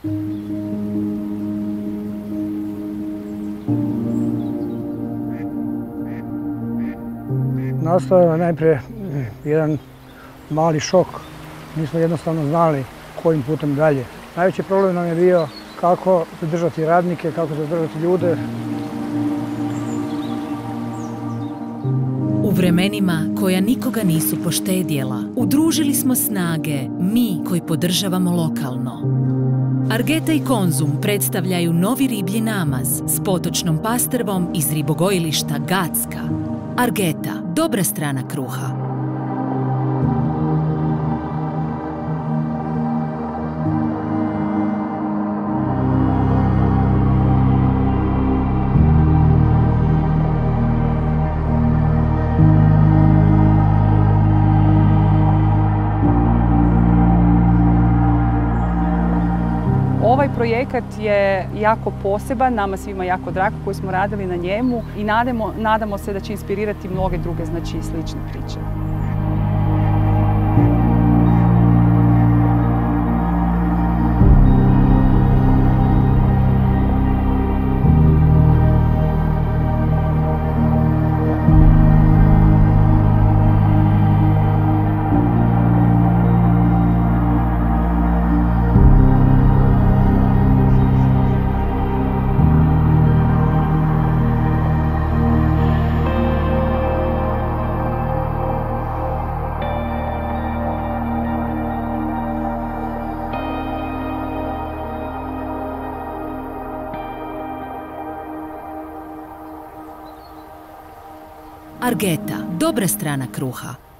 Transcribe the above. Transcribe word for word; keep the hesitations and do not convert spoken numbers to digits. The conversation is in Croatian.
Nastao je najprije jedan mali šok. Nismo jednostavno znali kojim putem dalje. Najveći problem nam je bio kako zadržati radnike, kako zadržati ljude. U vremenima koja nikoga nisu poštedjela, udružili smo snage mi koji podržavamo lokalno. Argeta i Konzum predstavljaju novi riblji namaz s potočnom pastrvom iz ribogojilišta Gacka. Argeta, dobra strana kruha. Ovaj projekat je jako poseban, nama svima jako drago koji smo radili na njemu i nadamo, nadamo se da će inspirirati mnoge druge, znači, slične priče. Argeta, dobra strana kruha.